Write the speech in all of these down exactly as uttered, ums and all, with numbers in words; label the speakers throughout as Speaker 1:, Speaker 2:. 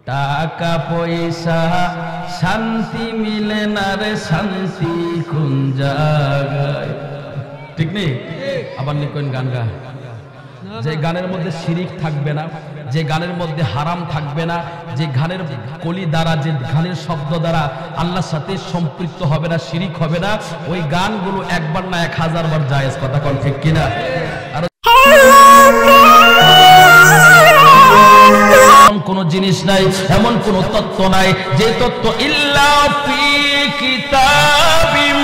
Speaker 1: টাকা পয়সা শান্তি মিলে না রে, শান্তি কোন জায়গায়? ঠিক নেই? আবার নিকোন গান গা, যে গানের মধ্যে শিরিক থাকবে না, যে গানের মধ্যে হারাম থাকবে না, যে গানের কলি দ্বারা, যে গানের শব্দ দ্বারা আল্লাহর সাথে সম্পৃক্ত হবে না, শিরিক হবে না, ওই গানগুলো একবার না এক হাজার বার জায়েজ। কথা কোন ঠিক কিনা? আর কোন জিনিস নাই, এমন কোন তত্ত্ব নাই যে তত্ত্ব ইল্লা ফি কিতাবিম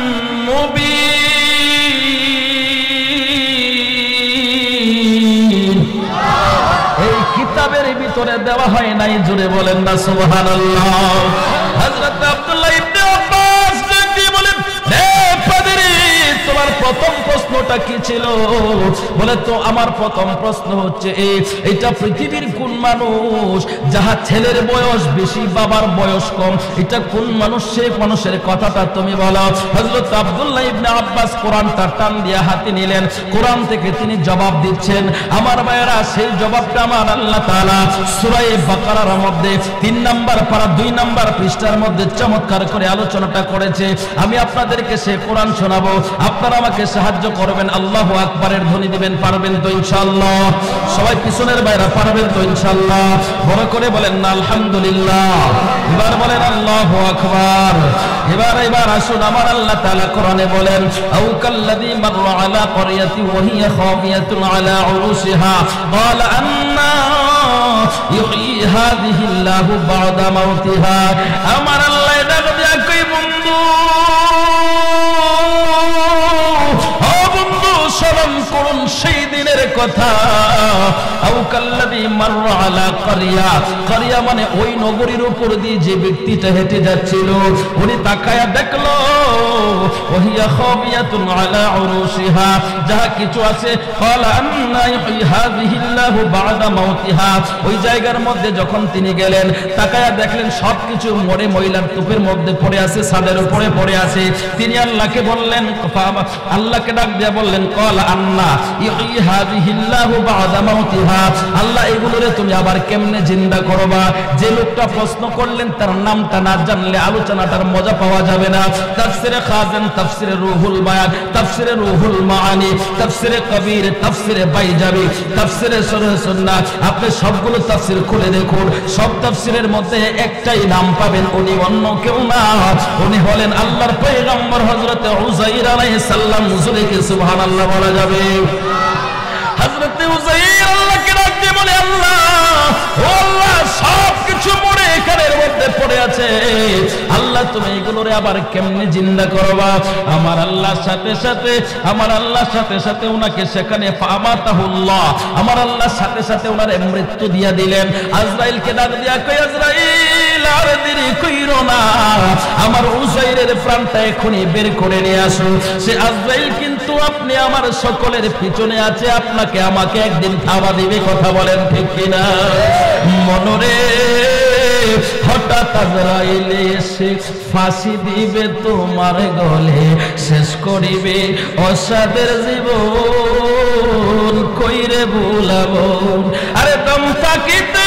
Speaker 1: মুবিন, এই কিতাবের ভিতরে দেওয়া হয় নাই। জোরে বলেন না সুবহানাল্লাহ। হযরত আব্দুল্লাহ ইবনে আব্বাস দেখি বলেন, হে পাদ্রী, তোমার প্রথম প্রশ্নটা কি ছিল? বলে, তো আমার প্রথম প্রশ্ন হচ্ছে এই, এটা পৃথিবীর কোন মানুষ যাহা ছেলের বয়স বেশি বাবার বয়স কম, এটা কোন মানুষ? সেই মানুষের কথাটা তুমি বলো। হযরত আব্দুল্লাহ ইবনে আব্বাস কোরআনটা টান দিয়ে হাতে নিলেন, কোরআন থেকে তিনি জবাব দিচ্ছেন। আমার ভাইয়েরা, সেই জবাবটা আমার আল্লাহ তাআলা সূরা বাকারার মধ্যে তিন নাম্বার পারা দুই নাম্বার পৃষ্ঠার মধ্যে চমৎকার করে আলোচনাটা করেছে। আমি আপনাদেরকে সে কোরআন শোনাবো, আপনারা আমাকে সাহায্য করবেন। আল্লাহু আকবারের ধ্বনি দিবেন, পারবেন তো ইনশাআল্লাহ? সবাই পিছনের বাইরে পারবেন তো ইনশাআল্লাহ? বড় করে বলেন না আলহামদুলিল্লাহ। এবার বলেন আল্লাহু আকবার। এবার এবার আসুন, আমার আল্লাহ তাআলা কোরআনে বলেন, আও কাল্লাযী মাররা আলা ক্বরিয়াতিন ওয়া হিয়া খাফিয়াতুন আলা উরুশিহা ক্বালা আন্না ইউহয়ী হাযিহি আল্লাহু বা'দা মাউতিহা। আমার আল্লাহ ডাক দিয়া কই, বন্ধু, ও বন্ধু, স্মরণ করুন সেই দিনের কথা। আও কাল্লাযী মাররা আলা ক্বরিয়া, ক্বরিয়া মানে ওই নগরীর উপর দিয়ে যে ব্যক্তিটা হেঁটে যাচ্ছিল, উনি তাকায়া দেখলো ওহিয়া খাবিয়াতুন আলা উরুশিহা, যাহা কিছু আছে, ক্বালা আন্না ইউহয়ী হাযিহি আল্লাহু বা'দা মাউতিহা। ওই জায়গার মধ্যে যখন তিনি গেলেন, তাকায়া দেখলেন সবকিছু মরে ময়লার স্তূপের মধ্যে পড়ে আছে, ছাদের উপরে পড়ে আছে। তিনি আল্লাহকে বললেন, আল্লাহকে ডাক দিয়ে বললেন, ক্বালা আন্না ইউহয়ী হাযিহি আল্লাহু বা'দা মাউতিহা, আল্লাহ এগুলোরে তুমি আবার কেমনে জিন্দা করবা? যে লোকটা প্রশ্ন করলেন তার নামটা না জানলে আলোচনাটার মজা পাওয়া যাবে না। তাফসিরে খাজান, তাফসিরে রুহুল বায়ান, তাফসিরে রুহুল মাআনি, তাফসিরে কবির, তাফসিরে বাইজাবি, তাফসিরে শরহ সুন্নাহ, আপনি সবগুলো তাফসির খুলে দেখুন, সব তাফসিরের মধ্যে একটাই নাম পাবেন, উনি অন্য কেউ না, উনি হলেন আল্লাহর পয়গম্বর হযরত উযাইর আলাইহিস সালাম। জোরে কি সুবহানাল্লাহ বলা যাবে? হযরত উযাইর আল্লাহকে ডাক দিয়ে বলে, আল্লাহ, ও আল্লাহ, সব কিছু মরে এখানের মধ্যে পড়ে আছে, আল্লাহ তুমি এগুলোরে আবার কেমনে জিন্দা করবা? আমার আল্লাহর সাথে সাথে আমার আল্লাহর সাথে সাথে ওনাকে সেখানে ফামাতাহুল্লাহ, আমার আল্লাহর সাথে সাথে ওনারে মৃত্যু দিয়া দিলেন। আজরাইলকে ডাক দিয়া কই, আজরাইল, আর দেরি কইরো না, আমার উযাইরের প্রাণটা এখনই বের করে নিয়ে আসো। সে আজরাইল কিন্তু আপনি আমার সকলের পিছনে আছে, আপনাকে আমাকে একদিন থাবা দিবে। কথা বলেন ঠিক কিনা? মনরে হঠাৎ আজরাইল এসে ফাঁসি দিবে তোমার গলে, শেষ করিবে অসাদের জীবন, কইরে ভুলাবো। আরে দম থাকিতে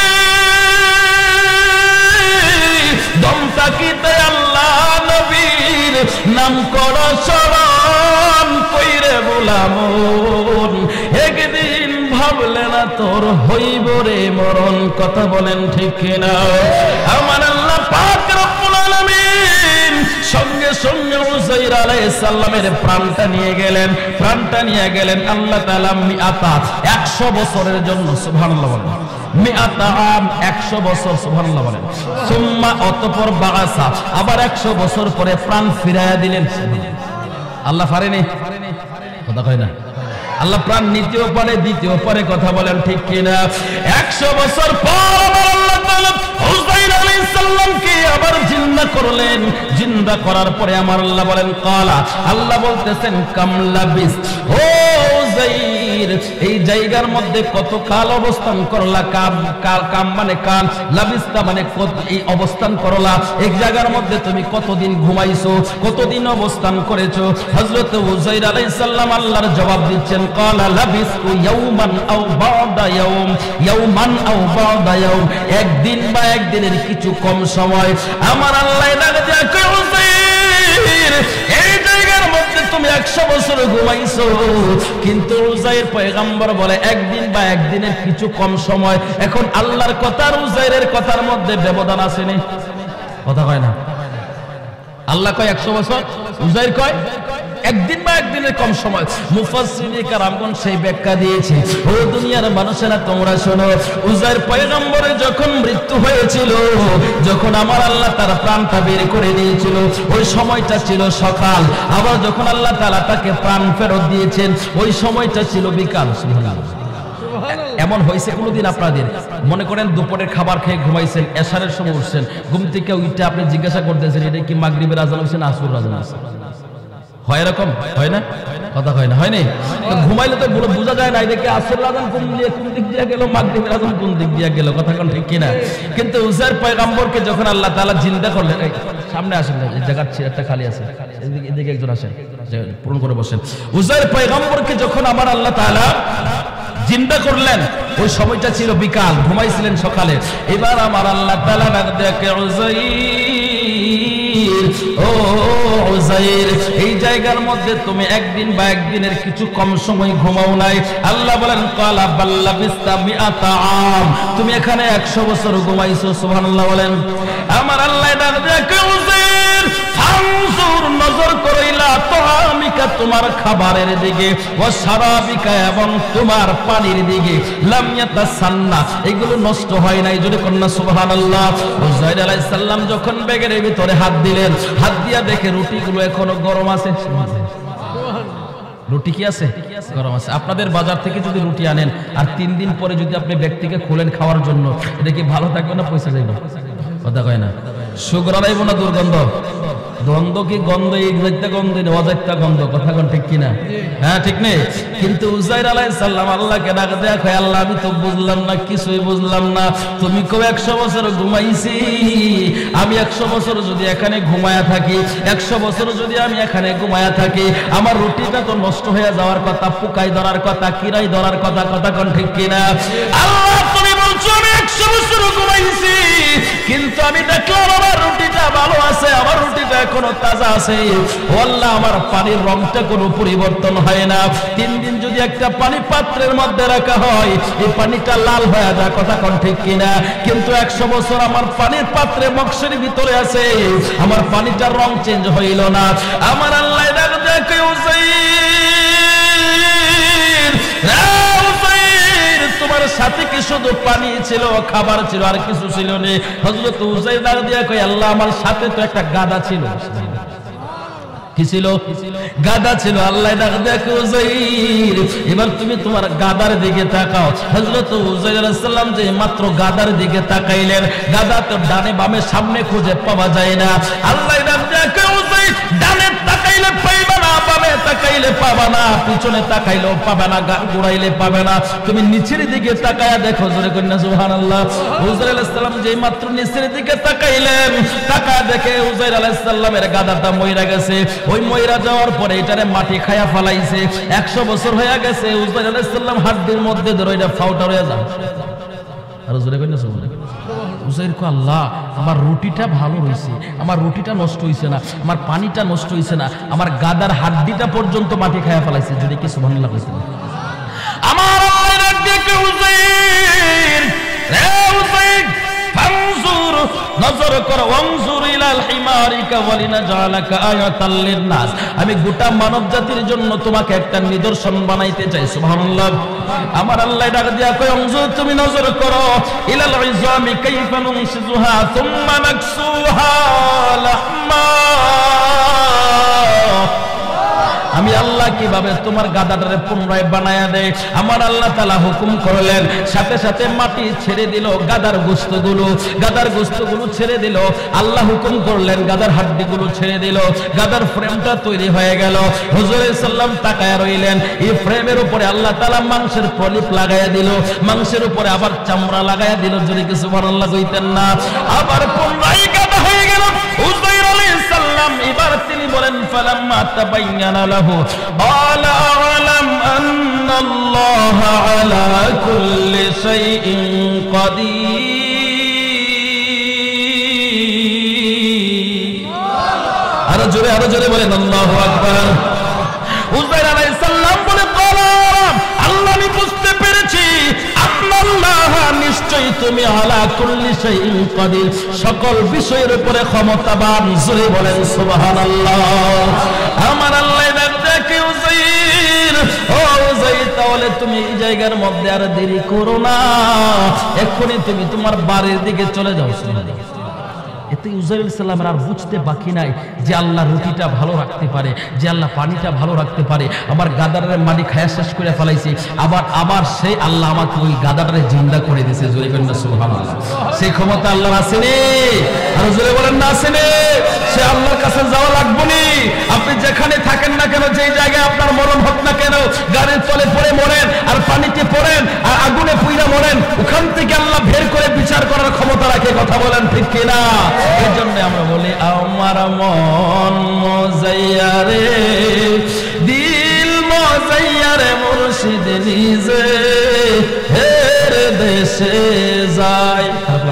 Speaker 1: দম থাকিতে আল্লাহ নবীর নাম করো স্মরণ, কইরে ভুলাবো। একদিন ভাবলে না তোর হইব রে মরণ। কথা বলেন ঠিক কিনা? আমার আল্লাহ পাক রব্বুল আলামিন সঙ্গে সঙ্গে উযাইর আলাইহিস সালামের প্রাণটা নিয়ে গেলেন, প্রাণটা নিয়ে গেলেন আল্লাহ তাআলা মিআতা, একশো বছরের জন্য। সুবহানাল্লাহ বলেন। মিআতা আম, একশো বছর। সুবহানাল্লাহ বলেন। সুম্মা, অতঃপর বাআসা, আবার একশো বছর পরে প্রাণ ফিরাইয়া দিলেন। আল্লাহ পারেনি? কথা কয় না? আল্লাহ প্রাণ নিতেও পারে, দিতেও পারে। কথা বলেন ঠিক কিনা? একশো বছর পর আল্লাহ তাআলা উযাইর আলাইহিস সালামকে আবার জিন্দা করলেন। জিন্দা করার পরে আমার আল্লাহ বলেন, ক্বালা, আল্লাহ বলতেছেন, কামলাবিস, ও উযাইর এই জায়গার মধ্যে কত কাল অবস্থান করলা কাম কাল কাম মানে কাল লাবিস্তা মানে এই অবস্থান করলা এক জায়গার মধ্যে তুমি কতদিন ঘুমাইছো কতদিন অবস্থান করেছো হযরত উযাইর আলাইহিস সালাম আল্লাহর জবাব দিচ্ছেন ক্বালা লাবিস্তু ইয়াওমান আও বা'দা ইয়াওম ইয়াওমান আও বা'দা ইয়াওম একদিন বা একদিনের কিছু কম সময় আমার আল্লাহ ডাক দিয়া কয় উযাইর এই জায়গার মধ্যে তুমি একশো বছর ঘুমাইছো কিন্তু উযাইর পয়গম্বর বলে একদিন বা একদিনের কিছু কম সময় এখন আল্লাহর কথা আর উযাইরের কথার মধ্যে ব্যবধান আছে নি কথা কয় না আল্লাহ কয় একশো বছর উযাইর কয় একদিন বা একদিনের কম সময় মুফাসসিরিনে কেরামগণ সেই ব্যাখ্যা দিয়েছে ও দুনিয়ার মানুষেরা তোমরা শোনো উযাইর পয়গম্বরের যখন মৃত্যু হয়েছিল যখন আমার আল্লাহ তার প্রাণটা বের করে দিয়েছিল ওই সময়টা ছিল সকাল আবার যখন আল্লাহ তাআলা তাকে প্রাণ ফেরত দিয়েছেন ওই সময়টা ছিল বিকাল সুবহানাল্লাহ এমন হয়েছে কোনদিন আপনাদের মনে করেন দুপুরের খাবার খেয়ে ঘুমাইছেন এশারের সময় উঠছেন ঘুম থেকে উঠে আপনি জিজ্ঞাসা করতেছেন এটা কি মাগরিবের আযান হইছে না আসরের আযান হইছে হয় এরকম হয় না কথা হয় না হয় না ঘুমাইলে তো বোঝা যায় না এদিকে আসরের আযান কোন দিয়ে কোন দিক দিয়ে গেল মাগরিবের আযান কোন দিক দিয়ে গেল কথা কোন ঠিক কিনা কিন্তু উযাইর পয়গম্বরকে যখন আল্লাহ তাআলা জিন্দা করলেন সামনে আসেন এই জায়গার চেয়ারটা খালি আছে এদিকে এদিকে একজন আসেন পূরণ করে বসেন উযাইর পয়গম্বরকে যখন আমার আল্লাহ তাআলা জিন্দা করলেন ওই সময়টা ছিল বিকাল ঘুমাইছিলেন সকালে এবার আমার আল্লাহ তাআলা ডাক দেখে উযাইর ও উযাইর এই জায়গার মধ্যে তুমি একদিন বা একদিনের কিছু কম সময় ঘুমাও নাই আল্লাহ বলেন ক্বালা বাল্লা বিস্তা মিআতা আম তুমি এখানে একশো বছর ঘুমাইছো সুবহানাল্লাহ বলেন আমার আল্লাহ ডাক দেখে উযাইর ফানজুর নজর করিলা তাআমিকা তোমার খাবারের দিকে ওয়া শারাবিকা এবং তোমার পানির দিকে লাম ইয়াতাসান্না এগুলো নষ্ট হয় নাই যদি কন্না সুবহানাল্লাহ উযাইর আলাইহিস সালাম যখন ব্যাগের ভিতরে হাত দিলেন হাত দিয়া দেখে রুটিগুলো এখনো গরম আছে রুটি কি আছে গরম আছে আপনাদের বাজার থেকে যদি রুটি আনেন আর তিন দিন পরে যদি আপনি ব্যক্তিকে খোলেন খাওয়ার জন্য এটা কি ভালো থাকবে না পয়সা যাইবে কথা কয় না সুগরাইব না দুর্গন্ধ দ্বন্দ্ব কি গন্ধ একটা গন্ধ অজাইতা গন্ধ কথা কোন ঠিক কিনা হ্যাঁ ঠিক নেই কিন্তু উযাইর আলাইহিস সালাম আল্লাহকে ডাক দেয়া কয় আল্লাহ আমি তো বুঝলাম না কিছুই বুঝলাম না তুমি কো একশো বছর ঘুমাইছি আমি একশো বছর যদি এখানে ঘুমায়া থাকি একশো বছর যদি আমি এখানে ঘুমায়া থাকি আমার রুটিটা তো নষ্ট হয়ে যাওয়ার কথা পোকায় ধরার কথা কিরাই ধরার কথা কথা কোন ঠিক কিনা আল্লাহ তুমি বলছো আমি একশো বছর ঘুমাইছি কিন্তু আমি দেখলাম আমার রুটিটা ভালো আছে আমার রুটিটা এখনো তাজা আছে ও আল্লাহ আমার পানির রংটা কোনো পরিবর্তন হয় না তিন দিন যদি একটা পানি পাত্রের মধ্যে রাখা হয় এই পানিটা লাল হয়ে যায় কথা কোন ঠিক কিনা কিন্তু একশো বছর আমার পানির পাত্রে বক্সের ভিতরে আছে আমার পানিটার রং চেঞ্জ হইল না আমার আল্লাহ ডাক দেখে উযাইর তোমার সাথে কি শুধু পানি ছিল খাবার ছিল আর কিছু ছিল না হযরত উযাইর ডাক দিয়া কয় আল্লাহ আমার সাথে তো একটা গাধা ছিল কি ছিল গাধা ছিল আল্লাহ ডাক দিয়া কয় উযাইর এবার তুমি তোমার গাধার দিকে তাকাও হযরত উযাইর আলাইহিস সালাম যে মাত্র গাধার দিকে তাকাইলেন গাধা তো ডানে বামে সামনে খুঁজে পাওয়া যায় না আল্লাহ ডাক দিয়া কয় উযাইর ডানে তাকাইলে পাইবা না বামে তাকাইলে পাবা না পিছনে তাকাইলেও পাবে না গা ঘুরাইলে পাবে না তুমি নিচের দিকে তাকায়া দেখো জোরে কন্যা সুবহানাল্লাহ উযাইর আলাইহিস সালাম যেই মাত্র নিচের দিকে তাকাইলেন তাকায়া দেখে উযাইর আলাইহিস সালামের গাধাটা মইরা গেছে ওই মইরা যাওয়ার পরে এটারে মাটি খায়া ফলাইছে একশো বছর হয়ে গেছে উযাইর আলাইহিস সালাম হাড়ির মধ্যে ধরে এটা ফাউটা হয়ে যায় আর জোরে কন্যা সুবহানাল্লাহ উযাইর কো আল্লাহ আমার রুটিটা ভালো হইছে আমার রুটিটা নষ্ট হইছে না আমার পানিটা নষ্ট হইছে না আমার গাদার হাড়িটা পর্যন্ত মাটি খায়া ফলাইছে যদি কি সুবহানাল্লাহ কইছেন আমার আল্লাহ ডাক দেখে উযাইর রে উযাইর ফানজুর নজর করো ওয়ানজুর ইলাল হিমারিকা ওয়ালিনাজালাকা আয়াতাল লিন্নাস আমি গোটা মানব জাতির জন্য তোমাকে একটা নিদর্শন বানাইতে চাই সুবহানাল্লাহ আমার আল্লাহ ডাক দিয়া কয় ওয়ানজুর তুমি নজর করো ইলাল ইজামি কাইফা নুনশিজুহা সুম্মা নাকসুহা লাহমা আমি আল্লাহ কিভাবে তোমার গাদাটারে পুনরায় বানায়া দেয়। আমার আল্লাহ তাআলা হুকুম করলেন, সাথে সাথে মাটি ছেড়ে দিল, গাদার গোশতগুলো গাদার গোশতগুলো ছেড়ে দিল। আল্লাহ হুকুম করলেন, গাদার হাড্ডিগুলো ছেড়ে দিল, গাদার ফ্রেমটা তৈরি হয়ে গেল। হুজুর সাল্লাম তাকায়া রইলেন। এই ফ্রেমের উপরে আল্লাহ তাআলা মাংসের প্রলেপ লাগায়া দিল, মাংসের উপরে আবার চামড়া লাগায়া দিল। যদি কি সুবহানাল্লাহ কইতেন না? আবার পুনরায় গাদা হয়ে গেল। উযাইর আলাইহিস সালাম এবার তিনি বলেন, ফালাম্মা তাবায়্যানা লাহু ক্বালা আ'লাম আন্নাল্লাহা আলা কুল্লি শাইইন কাদির। আরো জোরে আরো জোরে বলেন আল্লাহু আকবার। উযাইর আলাইহিস সালাম বলে, ক্বালা আল্লাহ, আমি বুঝতে পেরেছি আল্লাহ নিশ্চয়ই তুমি আলা কুল্লি শাইইন কাদির, সকল বিষয়ের উপরে ক্ষমতাবান। জোরে বলেন সুবহানাল্লাহ। আমার আল্লাহ দেখে উযাইর, ও উযাইর, তাহলে তুমি এই জায়গার মধ্যে আর দেরি করো না, এক্ষুনি তুমি তোমার বাড়ির দিকে চলে যাও। এতে উযাইর আলাইহিস সালামের আর বুঝতে বাকি নাই যে আল্লাহ রুটিটা ভালো রাখতে পারে, যে আল্লাহ পানিটা ভালো রাখতে পারে। আমার গাদারের মাটি খায়া শেষ করে ফেলাইছে, আবার আবার সেই আল্লাহ আমাকে ওই গাদাটারে জিন্দা করে দিয়েছে। জোরে বলেন না সুবহানাল্লাহ। সেই ক্ষমতা আল্লাহর আছে নি? আর জোরে বলেন না আছে নি? সে আল্লাহর কাছে যাওয়া লাগবে নি। আপনি যেখানে থাকেন না কেন, যেই জায়গায় আপনার মরণ হোক না কেন, গাড়ির তলে পড়ে মরেন আর পানিতে পড়েন আর আগুনে পুইরা মরেন, ওখান থেকে আল্লাহ বের করে বিচার করার ক্ষমতা রাখে। কথা বলেন ঠিক কিনা? এই জন্য আমরা বলি, আমার মন মোজাইয়ারে, দিল মোজাইয়ারে, মুর্শিদ নিজে হের দেশে যায়।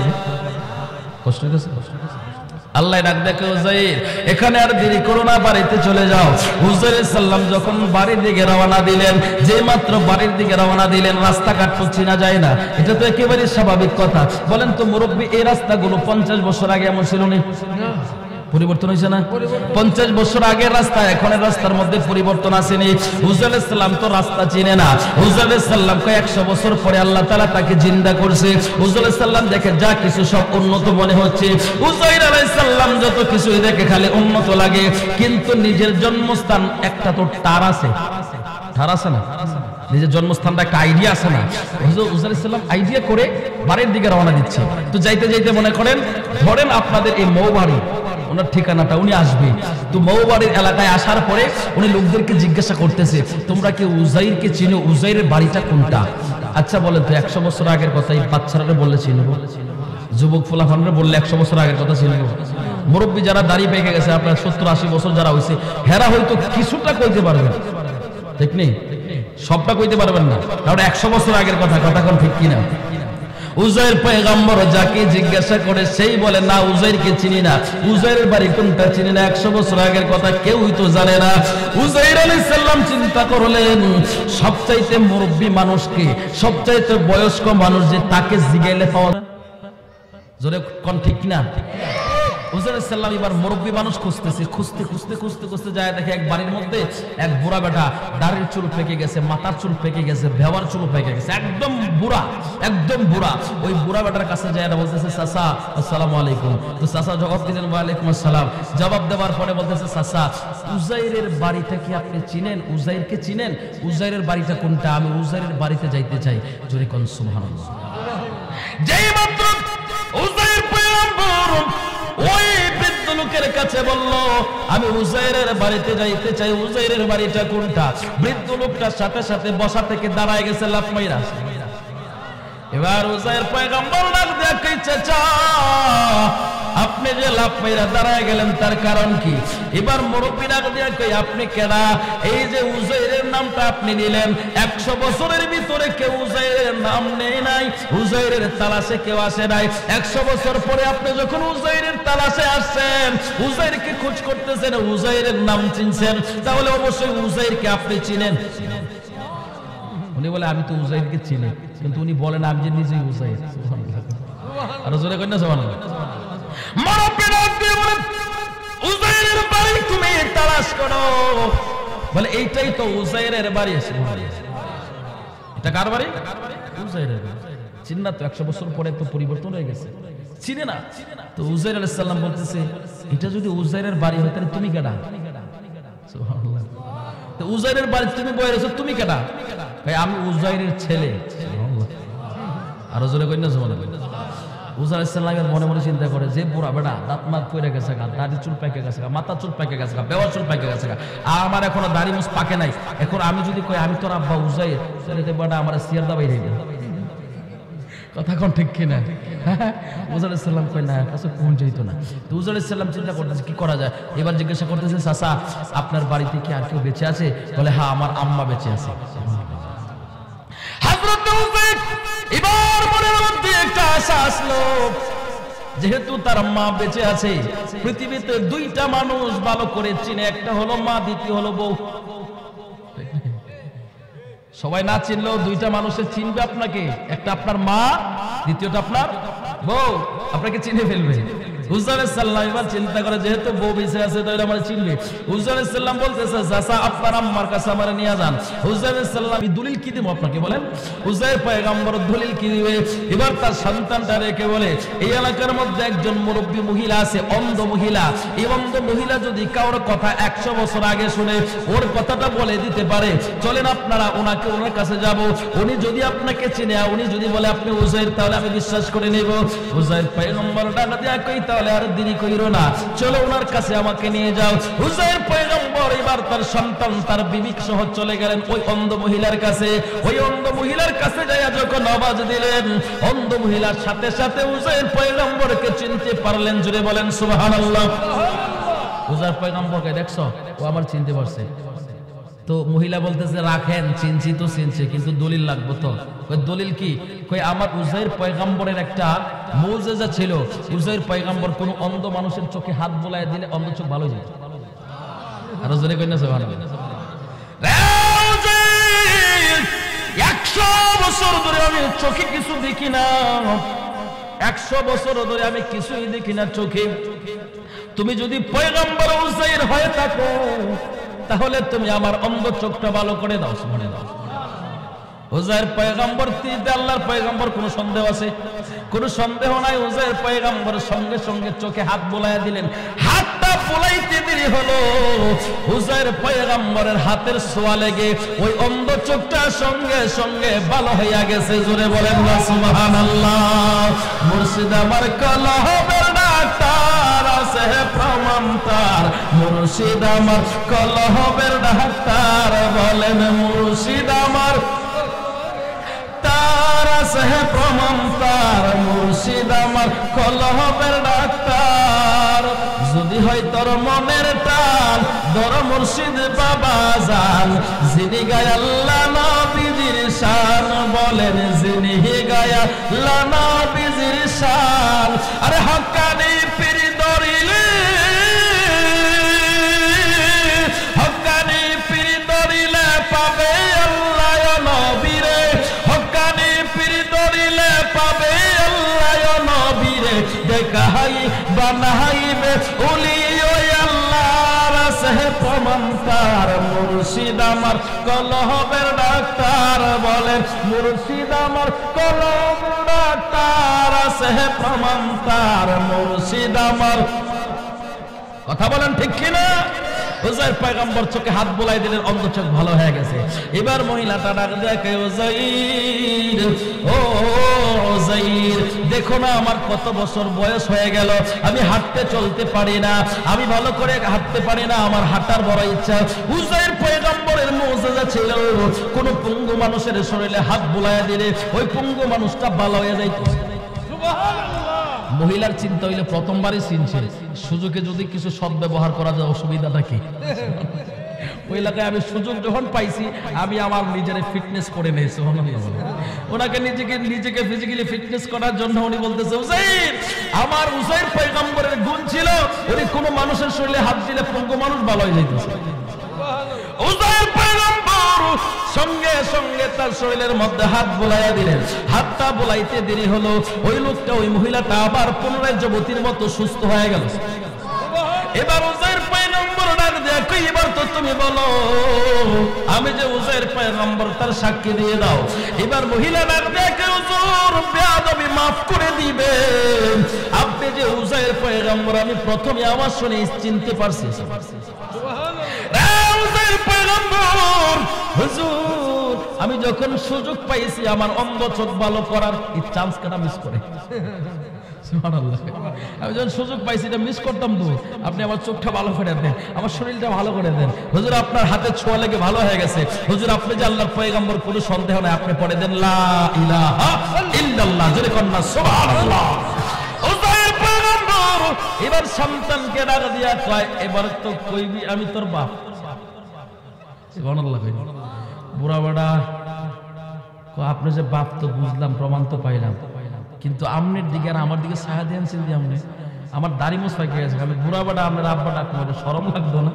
Speaker 1: কষ্ট হয়েছে? আল্লাহ ডাক দেখে, উযাইর এখানে আর দেরি করো না, বাড়িতে চলে যাও। হুজুর সাল্লাম যখন বাড়ির দিকে রওনা দিলেন, যে মাত্র বাড়ির দিকে রওনা দিলেন, রাস্তাঘাট তো চেনা যায় না, এটা তো একেবারে স্বাভাবিক কথা। বলেন তো মুরব্বী, এই রাস্তাগুলো পঞ্চাশ বছর আগে এমন ছিল না? পরিবর্তন হয়েছে না? পঞ্চাশ বছর আগের রাস্তা এখনের রাস্তার মধ্যে পরিবর্তন আসেনি। হুজুর আলাইহিস সালাম তো রাস্তা চিনে না। হুজুর আলাইহিস সালামকে একশো বছর পরে আল্লাহ তাআলা তাকে জিন্দা করছে। হুজুর আলাইহিস সালাম দেখে যা কিছু সব উন্নত মনে হচ্ছে। উযাইর আলাইহিস সালাম যত কিছুই দেখে খালি উন্নত লাগে, কিন্তু নিজের জন্মস্থান একটা তো টার আছে, টার আছে না? নিজের জন্মস্থানটা একটা আইডিয়া আছে না? হুজুর আলাইহিস সালাম আইডিয়া করে বাড়ির দিকে রওনা দিচ্ছে। তো যাইতে যাইতে মনে করেন, ধরেন আপনাদের এই মৌবাড়ি, ওনার ঠিকানাটা উনি আসবে। তো মৌবাড়ির এলাকায় আসার পরে উনি লোকদেরকে জিজ্ঞাসা করতেছে, তোমরা কি উযাইরকে চিনো? উযাইরের বাড়িটা কোনটা? আচ্ছা বলেন তো, একশো বছর আগের কথা এই বাচ্চারা বললে চিনব? যুবক ফুলাফানরা বললে একশো বছর আগের কথা চিনব? মুরব্বী যারা দাড়ি পেকে গেছে, আপনার সত্তর আশি বছর যারা হয়েছে, হেরা হয়তো কিছুটা কইতে পারবেন, ঠিক নেই? সবটা কইতে পারবেন না, কারণ একশো বছর আগের কথা। কথা কোন ঠিক কিনা? উযাইর পয়গম্বর যাকে জিজ্ঞাসা করে সেই বলে, না উযাইরকে চিনি না, উযাইরের বাড়ি কোনটা চিনি না, একশো বছর আগের কথা কেউই তো জানে না। উযাইর আলাইহিস সালাম চিন্তা করলেন, সবচাইতে মুরব্বী মানুষকে, সবচাইতে বয়স্ক মানুষ যে, তাকে জিগাইলে পাওয়া যায়। জোরে কোন ঠিক কিনা? উযাইর আলাইহিস সালাম এবার মুরব্বী মানুষ খুঁজতেছে, খুঁজতে খুঁজতে খুঁজতে খুঁজতে যায়, দেখে এক বাড়ির মধ্যে এক বুড়া বেটা, দাড়ির চুল পেকে গেছে, মাথার চুল পেকে গেছে, ভেবার চুল পেকে গেছে, একদম বুড়া, একদম বুড়া। ওই বুড়া বেটার কাছে যায় বলতেছে, চাচা আসসালামু আলাইকুম। তো চাচা জবাব দিলেন, ওয়া আলাইকুম আসসালাম। জবাব দেওয়ার পরে বলতেছে, চাচা উযাইরের বাড়িটা কি আপনি চিনেন? উযাইরকে চিনেন? উযাইরের বাড়িটা কোনটা? আমি উযাইরের বাড়িতে যাইতে চাই। জোরে কোন সুবহানাল্লাহ। যেই মাত্র উযাইর পয়গম্বর ওই বৃদ্ধ লোকের কাছে বলল, আমি উযাইরের বাড়িতে যাইতে চাই, উযাইরের বাড়িটা কোনটা? বৃদ্ধ লোকটার সাথে সাথে বসা থেকে দাঁড়ায় গেছে লাফ মাইরা। এবার উযাইর পয়গম্বর ডাক দিয়ে কই, চাচা আপনি যে লাফ মাইরা দাঁড়ায় গেলেন তার কারণ কি? এবার মুরব্বী ডাক দিয়ে কই, আপনি কেডা? এই যে উযাইরের নামটা আপনি নিলেন, একশো বছরের ভিতরে কেউ উযাইরের নাম নেই নাই, উযাইরের তালাশে কেউ আসে নাই। একশো বছর পরে আপনি যখন উযাইরের তালাশে আসছেন, উযাইরকে খোঁজ করতেছেন, উযাইরের নাম চিনছেন, তাহলে অবশ্যই উযাইরকে আপনি চিনেন। উনি বলে, আমি তো উযাইরকে চিনি, কিন্তু উনি বলেন আমি যে নিজেই উযাইর। আর জোরে কই না সুবহানাল্লাহ। মুরব্বী ডাক দিয়ে বলেন, উযাইরের বাড়ি তুমি তালাশ করো। বলে, এইটাই তো উযাইরের বাড়ি। এটা কার বাড়ি? উযাইরের বাড়ি। চিন না তো, একশো বছর পরে তো পরিবর্তন হয়ে গেছে, চিনে না তো। উযাইর আলাইহিস সালাম বলতেছে, এটা যদি উযাইরের বাড়ি হয় তাহলে তুমি কেডা? সুবহানাল্লাহ। তো উজাইরের বাড়িতে তুমি বয়ে রয়েছো, তুমি কেডা? ভাই আমি উজাইরের ছেলে। আরো জোরে কই না সুবহানাল্লাহ। উজাইর আলাইহিস সালামের মনে মনে চিন্তা করে যে বুড়া বেটা দাঁত মাত পড়ে গেছে গা, দাড়ি চুল পেকে গেছে গা, মাথা চুল পেকে গেছে গা, বেওয়া চুল পেকে গেছে গা, আমার এখনো দাড়ি মুছ পাকে নাই, এখন আমি যদি কই আমি তোর আব্বা উজাইর, তাহলে তো বেটা আমার সিয়ার দাবাই হইবে। কথা কোন ঠিক কিনা? উজাইর আলাইহিস সালাম কই না কাছে কোন যাইতো না। তো উজাইর আলাইহিস সালাম চিন্তা করতেছে কি করা যায়। এবার জিজ্ঞাসা করতেছে চাচা আপনার বাড়িতে কি আর কেউ বেঁচে আছে? বলে হ্যাঁ আমার আম্মা বেঁচে আছে। হযরত উজাইর এবার মনের মধ্যে একটা আশা আসলো, যেহেতু তার মা বেঁচে আছে, পৃথিবীতে দুইটা মানুষ ভালো করে চিনে, একটা হলো মা, দ্বিতীয় হলো বউ। সবাই না চিনলেও দুইটা মানুষের চিনবে আপনাকে, একটা আপনার মা, দ্বিতীয়টা আপনার বউ, আপনাকে চিনে ফেলবে। হুজুর আলাইহিস সালাম এবার চিন্তা করে যেহেতু বউ বেঁচে আছে তাহলে আমার চিনবে। হুজুর আলাইহিস সালাম বলতেছে চাচা আপনার আম্মার কাছে আমারে নিয়ে যান। হুজুর আলাইহিস সালাম দলিল কি দেব আপনাকে বলেন? হুজুর পয়গম্বর দলিল কি দিবে? এবার তার সন্তানটা রেখে বলে এই এলাকার মধ্যে একজন মুরব্বী মহিলা আছে, অন্ধ মহিলা। এই অন্ধ মহিলা যদি কারোর কথা একশো বছর আগে শুনে ওর কথাটা বলে দিতে পারে, চলেন আপনারা ওনাকে ওনার কাছে যাব, উনি যদি আপনাকে চিনে, উনি যদি বলে আপনি উজাইর, তাহলে আমি বিশ্বাস করে নেব। উজাইর পয়গম্বর ডাকা দিয়া কই তাহলে আর দেরি কইরো না, চলো ওনার কাছে আমাকে নিয়ে যাও। উজাইর পয়গম্বর এবার তার সন্তান তার বিবি সহ চলে গেলেন ওই অন্ধ মহিলার কাছে। ওই অন্ধ মহিলার কাছে যাইয়া যখন আওয়াজ দিলেন, অন্ধ মহিলার সাথে সাথে উজাইর পয়গম্বরকে চিনতে পারলেন। জুড়ে বলেন সুবহানাল্লাহ। উজাইর পয়গম্বরকে দেখছো, ও আমার চিনতে পারছে। তো মহিলা বলতেছে রাখেন, চিনছি তো চিনছি, কিন্তু দলিল লাগবে তো। ওই দলিল কি? কই আমার উজাইর পয়গম্বরের একটা মুজিজা ছিল। উজাইর পয়গম্বর কোন অন্ধ মানুষের চোখে হাত বোলায় দিলে অন্ধ চোখ ভালো হয়ে যায়। আরো জোরে কই না সুবহানাল্লাহ। একশো বছর ধরে আমি চোখে কিছু দেখি না, একশো বছর ধরে আমি কিছুই দেখি না চোখে। তুমি যদি পয়গম্বর উজাইর হয়ে থাকো তাহলে তুমি আমার অন্ধ চোখটা ভালো করে দাও। শুনে দাও। উজাইর পয়গম্বর তিনটা আল্লাহর পয়গম্বর, কোনো সন্দেহ আছে? কোনো সন্দেহ নাই। উজাইর পয়গম্বর সঙ্গে সঙ্গে চোখে হাত বোলায়া দিলেন। হাতটা বোলাইতে দেরি হলো, উজাইর পয়গম্বরের হাতের ছোঁয়া লেগে ওই অন্ধ চোখটা সঙ্গে সঙ্গে ভালো হইয়া গেছে। জোরে বলেন না সুবহানাল্লাহ। মুর্শিদ আমার কলহবের ডাক্তার আছে প্রমাণ তার, মুর্শিদ আমার কলহবের ডাক্তার, বলেন মুর্শিদ আমার তার আছে প্রমাণ তার, মুর্শিদ আমার কলহবের ডাক্তার। যদি হয় তোর মনের টান ধর মুর্শিদ বাবা জান, যিনি গায় আল্লাহ নবীজির শান, বলেন যিনি গায় আল্লাহ নবীজির শান। আরে হক্কানি পীর ধরিলে, হক্কানি পীর ধরিলে পাবে আল্লাহ নবীরে, হক্কানি পীর ধরিলে পাবে আল্লাহ নবীরে, দেখাই বানাইবে উলি ওই আল্লাহর আছে প্রমাণ তার, মুর্শিদ আমার কলহবের ডাক্তার, বলেন মুর্শিদ আমার কলহবের ডাক্তার আছে প্রমাণ তার, মুর্শিদ আমার। কথা বলেন ঠিক কিনা? উজাইর পয়গম্বর চোখে হাত বোলাই দিলেন, অন্ধ চোখ ভালো হয়ে গেছে। এবার মহিলাটা ডাক দেখে উজাইর, ও উজাইর দেখো না আমার কত বছর বয়স হয়ে গেল, আমি হাঁটতে চলতে পারি না, আমি ভালো করে হাঁটতে পারি না, আমার হাঁটার বড় ইচ্ছা। উজাইর পয়গম্বরের মুজিজা ছিল কোন পঙ্গু মানুষের শরীরে হাত বোলাইয়া দিলে ওই পঙ্গু মানুষটা ভালো হয়ে যাইত। সুবহানাল্লাহ। মহিলার চিন্তা হইলে প্রথমবারই চিনছে, সুযোগে যদি কিছু সৎ ব্যবহার করা যায় অসুবিধাটা কি? ওই এলাকায় আমি সুযোগ যখন পাইছি আমি আমার নিজের ফিটনেস করে নিয়েছি। ওনাকে নিজেকে নিজেকে ফিজিক্যালি ফিটনেস করার জন্য উনি বলতেছে উজাইর, আমার উজাইর পয়গম্বরের গুণ ছিল উনি কোনো মানুষের শরীরে হাত দিলে পঙ্গু মানুষ ভালো হয়ে যাইতেছে। উজাইর পয়গম্বর সঙ্গে সঙ্গে তার শরীরের মধ্যে হাত বোলাইয়া দিলেন। হাতটা বোলাইতে দেরি হলো, ওই লোকটা ওই মহিলাটা আবার পুনরায় যুবতীর মতো সুস্থ হয়ে গেল। এবার উজাইর পয়গম্বর ডাক দেয়া কই এবার তো তুমি বলো, আমি যে উজাইর পয়গম্বর তার সাক্ষী দিয়ে দাও। এবার মহিলা ডাক দেয়া কই হুজুর বেয়াদবি মাফ করে দিবেন, আপনি যে উজাইর পয়গম্বর আমি প্রথমে আওয়াজ শুনে চিনতে পারছি। সুবহানাল্লাহ। উযাইর পয়গম্বর হুজুর আমি যখন সুযোগ পাইছি আমার অন্ধ চোখ ভালো করার এই চান্স কেন মিস করে সুবহানাল্লাহ আমি যখন সুযোগ পাইছি এটা মিস করতাম তো আপনি আমার চোখটা ভালো করে দেন আমার শরীরটা ভালো করে দেন হুজুর আপনার হাতে ছোঁয়া লেগে ভালো হয়ে গেছে হুজুর আপনি যে আল্লাহর পয়গম্বর কোনো সন্দেহ নাই আপনি পড়ে দেন লা ইলাহা ইল্লাল্লাহ জোরে কন্না সুবহানাল্লাহ উযাইর পয়গম্বর এবার সন্তানকে ডাক দিয়া কয় এবার তো কইবি আমি তোর বাপ সুবহানাল্লাহ বুড়া বড়া আপনি যে বাপ তো বুঝলাম প্রমাণ তো পাইলাম কিন্তু আমনের দিকে আর আমার দিকে ছায়া দেন চিন্তি আমনে আমার দাড়ি মোছ পাইকে গেছে আমি বুড়া বড়া আপনার আব্বা ডাকবো শরম লাগতো না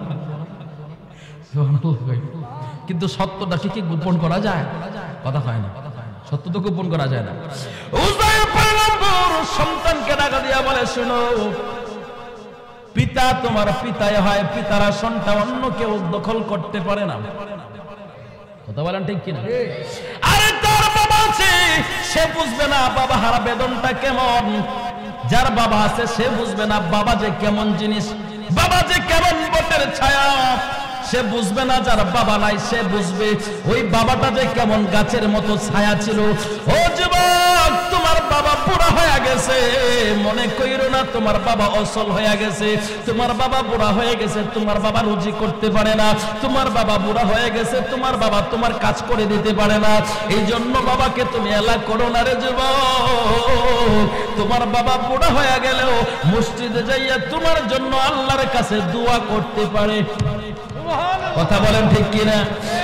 Speaker 1: কিন্তু সত্যটা কি কি গোপন করা যায় কথা হয় না সত্য তো গোপন করা যায় না উযাইর পয়গম্বর সন্তানকে ডাকা দিয়া বলে শুনো পিতা তোমার পিতায় হয় পিতারা সন্তান অন্য কেউ দখল করতে পারে না কথা বলেন ঠিক কিনা আরে তার বাবা আছে সে বুঝবে না বাবা হারা বেদনটা কেমন যার বাবা আছে সে বুঝবে না বাবা যে কেমন জিনিস বাবা যে কেমন বটের ছায়া সে বুঝবে না যার বাবা নাই সে বুঝবে ওই বাবাটা যে কেমন গাছের মতো ছায়া ছিল ও যুবক তোমার বাবা বুড়া হয়ে গেছে মনে কইরো না তোমার বাবা অসল হয়ে গেছে তোমার বাবা বুড়া হয়ে গেছে তোমার বাবা রুজি করতে পারে না তোমার বাবা বুড়া হয়ে গেছে তোমার বাবা তোমার কাজ করে দিতে পারে না এই জন্য বাবাকে তুমি এলা করো না রে যুবক তোমার বাবা বুড়া হয়ে গেলেও মসজিদে যাইয়া তোমার জন্য আল্লাহর কাছে দোয়া করতে পারে কথা বলেন ঠিক কিনা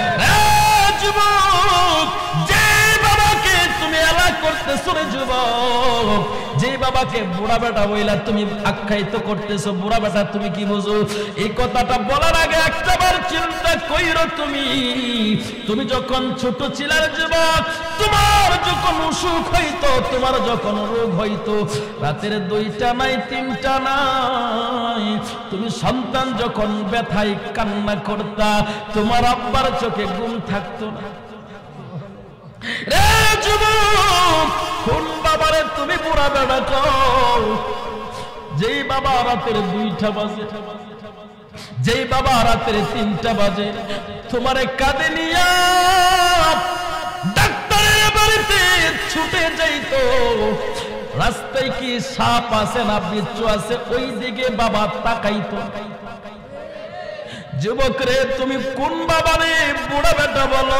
Speaker 1: যুবক যে বাবাকে তুমি এলা করতেছো রে যুবক যে বাবাকে বুড়া বেটা বইলা তুমি আখ্যায়িত করতেছো বুড়া বেটা তুমি কি বুঝো এই কথাটা বলার আগে একটাবার চিন্তা কইরো তুমি তুমি যখন ছোট ছিলার যুবক তোমার যখন অসুখ হইতো তোমার যখন রোগ হইতো রাতের দুইটা নাই তিনটা নাই তুমি সন্তান যখন ব্যথায় কান্না করতা তোমার আব্বার চোখে ঘুম থাকতো না রে যুবক কোন বাবারে তুমি বুড়া বেড়া কও যেই বাবা রাতের দুইটা বাজে যেই বাবা রাতের তিনটা বাজে তোমারে কাঁধে নিয়া ডাক্তারের বাড়িতে ছুটে যাইতো রাস্তায় কি সাপ আছে না বিচ্ছু আছে ওই দিকে বাবা তাকাইতো যুবক রে তুমি কোন বাবারে বুড়া বেটা বলো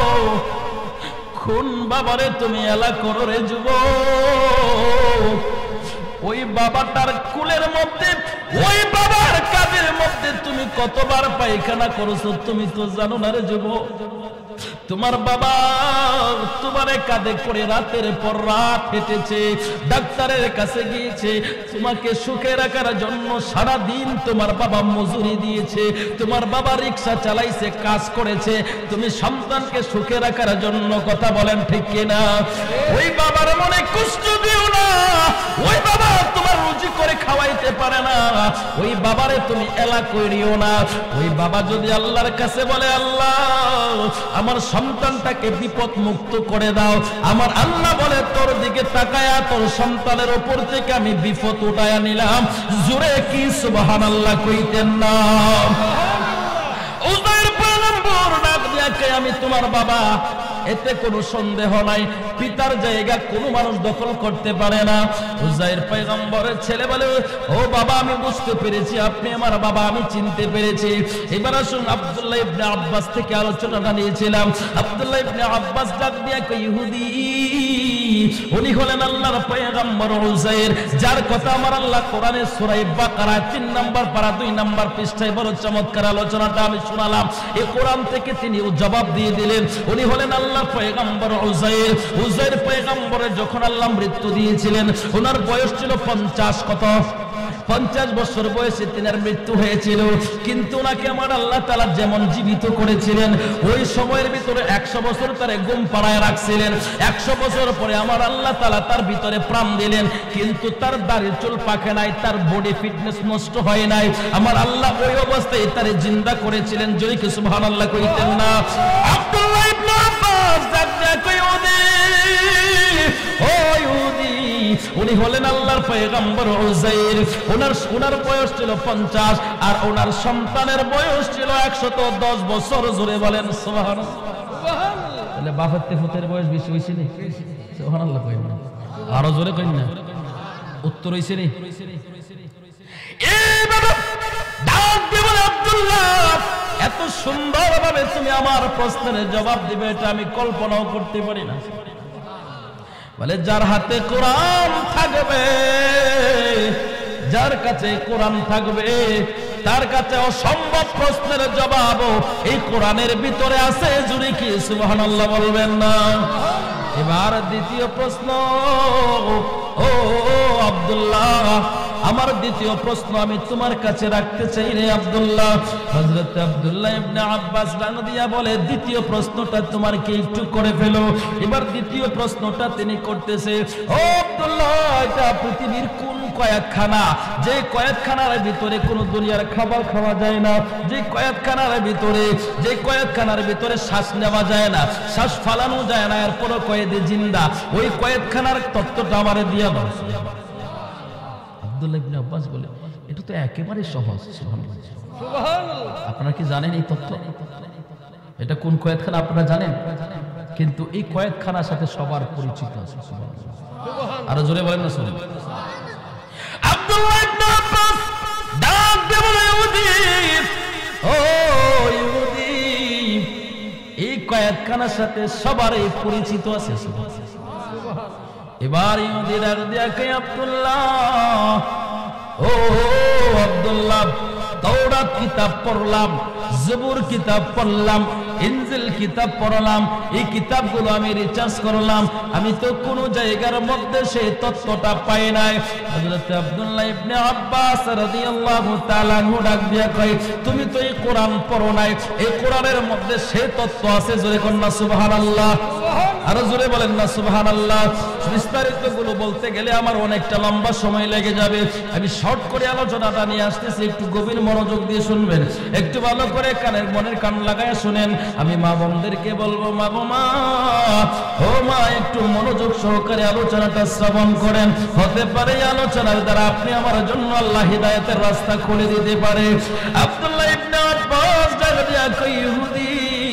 Speaker 1: কোন বাবারে তুমি এলা করো রে যুবক ওই বাবাটার কুলের মধ্যে ওই বাবার কাঁধের মধ্যে তুমি কতবার পায়খানা করেছো তুমি তো জানো না রে যুবক তোমার বাবা তোমারে কাঁধে করে রাতের পর রাত হেঁটেছে ডাক্তারের কাছে গিয়েছে তোমাকে সুখে রাখার জন্য সারা দিন তোমার বাবা মজুরি দিয়েছে তোমার বাবা রিকশা চালাইছে কাজ করেছে তুমি সন্তানকে সুখে রাখার জন্য কথা বলেন ঠিক কিনা ওই বাবার মনে কষ্ট দিও না ওই বাবা তোমার রুজি করে খাওয়াইতে পারে না ওই বাবারে তুমি এলা কইরিও না ওই বাবা যদি আল্লাহর কাছে বলে আল্লাহ আমার সন্তানটাকে বিপদ মুক্ত করে দাও আমার আল্লাহ বলে তোর দিকে তাকায়া তোর সন্তানের উপর থেকে আমি বিপদ উঠায়া নিলাম জোরে কি সুবহানাল্লাহ কইতেন না উযাইর পয়গম্বর ডাক দিয়া কয় আমি তোমার বাবা এতে কোনো সন্দেহ নাই পিতার জায়গা কোনো মানুষ দখল করতে পারে না উযাইর পয়গম্বরের ছেলে বলে ও বাবা আমি বুঝতে পেরেছি আপনি আমার বাবা আমি চিনতে পেরেছি এবার আসুন আব্দুল্লাহ ইবনে আব্বাস থেকে আলোচনাটা নিয়েছিলাম আব্দুল্লাহ ইবনে আব্বাস ডাক দিয়া কয় ইহুদি উনি হলেন আল্লাহর পয়গম্বর উযাইর যার কথা আমার আল্লাহ কোরআনের সূরা বাকারা তিন নম্বর পারা দুই নম্বর পৃষ্ঠায় বড় চমৎকার আলোচনাটা আমি শোনালাম এই কোরআন থেকে তিনি জবাব দিয়ে দিলেন উনি হলেন আল্লাহর পয়গম্বর উযাইর উযাইর পয়গম্বরের যখন আল্লাহ মৃত্যু দিয়েছিলেন ওনার বয়স ছিল পঞ্চাশ কত পঞ্চাশ বছর বয়সে তিনার মৃত্যু হয়েছিল কিন্তু ওনাকে আমার আল্লাহ তাআলা যেমন জীবিত করেছিলেন ওই সময়ের ভিতরে একশো বছর তারে ঘুম পাড়ায় রাখছিলেন একশো বছর পরে আমার আল্লাহ তাআলা তার ভিতরে প্রাণ দিলেন কিন্তু তার দাড়ির চুল পাকে নাই তার বডি ফিটনেস নষ্ট হয় নাই আমার আল্লাহ ওই অবস্থায় তারে জিন্দা করেছিলেন জয় কি সুবহানাল্লাহ কইতেন না আব্দুল্লাহ ইবনে আব্বাস ডাক দেয়া কই ওদি ও ইহুদি উনি হলেন আল্লাহর পয়গম্বর উযাইর। ওনার ওনার বয়স ছিল পঞ্চাশ আর ওনার সন্তানের বয়স ছিল একশত দশ বছর। জোরে বলেন সুবহানাল্লাহ। সুবহানাল্লাহ। তাহলে বাপের তে ফুতের বয়স বেশি হইছে নি? সুবহানাল্লাহ কইন না, আরো জোরে কইন না। উত্তর হইছে নি? এই বাবা ডাক দিয়ে বলে, আব্দুল্লাহ এত সুন্দরভাবে তুমি আমার প্রশ্নের জবাব দিবে এটা আমি কল্পনাও করতে পারি না। বলে যার হাতে কোরআন থাকবে, যার কাছে কোরআন থাকবে তার কাছে অসম্ভব প্রশ্নের জবাব এই কোরআনের ভিতরে আছে। জুড়ে কি সুবহানাল্লাহ বলবেন না? এবার দ্বিতীয় প্রশ্ন। ও আব্দুল্লাহ, আমার দ্বিতীয় প্রশ্ন আমি তোমার কাছে রাখতে চাই রে আব্দুল্লাহ। হযরত আব্দুল্লাহ ইবনে আব্বাস রাদিয়া বলে, দ্বিতীয় প্রশ্নটা তোমার কি একটু করে ফেলো। এবার দ্বিতীয় প্রশ্নটা তিনি করতেছে, ও আব্দুল্লাহ এটা পৃথিবীর কোন কয়েকখানা, যে কয়েকখানার ভিতরে কোনো দুনিয়ার খাবার খাওয়া যায় না, যে কয়েকখানার ভিতরে যে কয়েকখানার ভিতরে শ্বাস নেওয়া যায় না, শ্বাস ফালানো যায় না, এরপরও কয়েদে জিন্দা, ওই কয়েকখানার তত্ত্বটা আমারে দিয়া দাও। আব্দুল্লাহ ইবনে আব্বাস বলে, এটা তো একেবারে সহজ। সুবহানাল্লাহ। আপনারা কি জানেন এই তত্ত্ব? এটা কোন কয়েকখানা আপনারা জানেন? কিন্তু এই কয়েকখানার সাথে সবার পরিচিত আছে। সুবহানাল্লাহ। আরো জোরে বলেন না। শুনুন, আব্দুল্লাহ ইবনে আব্বাস ডাক দিয়ে বলে, ইহুদি, ও ইহুদি, এই কয়েকখানার সাথে সবারই পরিচিত আছে। এবার ইহুদি ডাক দিয়ে কয়, আব্দুল্লাহ, ও আব্দুল্লাহ তাওরাত কিতাব পড়লাম, জবুর কিতাব পড়লাম, ইনজিল কিতাব পড়লাম, এই কিতাবগুলো আমি রিসার্চ করলাম, আমি তো কোন জায়গার মধ্যে সেই তত্ত্বটা পাই নাই। হযরত আব্দুল্লাহ ইবনে আব্বাস রাদিয়াল্লাহু তাআলা আনহু ডাক দিয়া কয়, তুমি তো এই কোরআন পড়ো নাই, এই কোরআনের মধ্যে সেই তত্ত্ব আছে। জোরে কোন না সুবহানাল্লাহ। আর জোরে বলেন না সুবহানাল্লাহ। বিস্তারিত গুলো বলতে গেলে আমার অনেকটা লম্বা সময় লেগে যাবে, আমি শর্ট করে আলোচনাটা নিয়ে আসতেছি, একটু গভীর মনোযোগ দিয়ে শুনবেন, একটু ভালো করে কানের মনের কান লাগায় শুনেন। আমি মা বোনদেরকে বলবো, মা গো মা, ও মা একটু মনোযোগ সহকারে আলোচনাটা শ্রবণ করেন, হতে পারে আলোচনার দ্বারা আপনি আমার জন্য আল্লাহ হিদায়াতের রাস্তা খুলে দিতে পারে। আব্দুল্লাহ ইবনে আব্বাস ডাকিয়া কই, ইহুদি,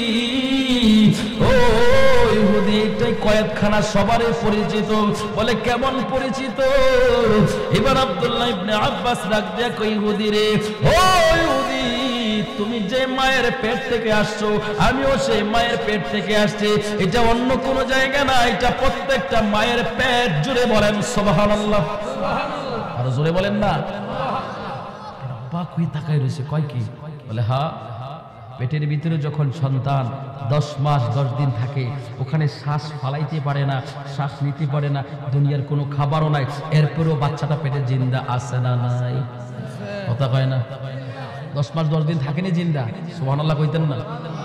Speaker 1: ও ইহুদি এটাই কয়েকখানা সবারই পরিচিত। বলে কেমন পরিচিত? এবার আব্দুল্লাহ ইবনে আব্বাস ডাক দিয়া কই, ইহুদি রে, ও ইহুদি, তুমি যে মায়ের পেট থেকে আসছো আমিও সেই মায়ের পেট থেকে আসছি, এটা অন্য কোন জায়গা না, এটা প্রত্যেকটা মায়ের পেট। জুড়ে বলেন সুবহানাল্লাহ। আর জোরে বলেন না। বাবা কই তাকাই রইছে, কয় কি? বলে হ্যাঁ, পেটের ভিতরে যখন সন্তান দশ মাস দশ দিন থাকে, ওখানে শ্বাস ফালাইতে পারে না, শ্বাস নিতে পারে না, দুনিয়ার কোনো খাবারও নাই, এরপরেও বাচ্চাটা পেটে জিন্দা আছে না নাই? কথা কয় না? দশ মাস দশ দিন থাকেনি জিন্দা। সুবহানাল্লাহ কইতেন না?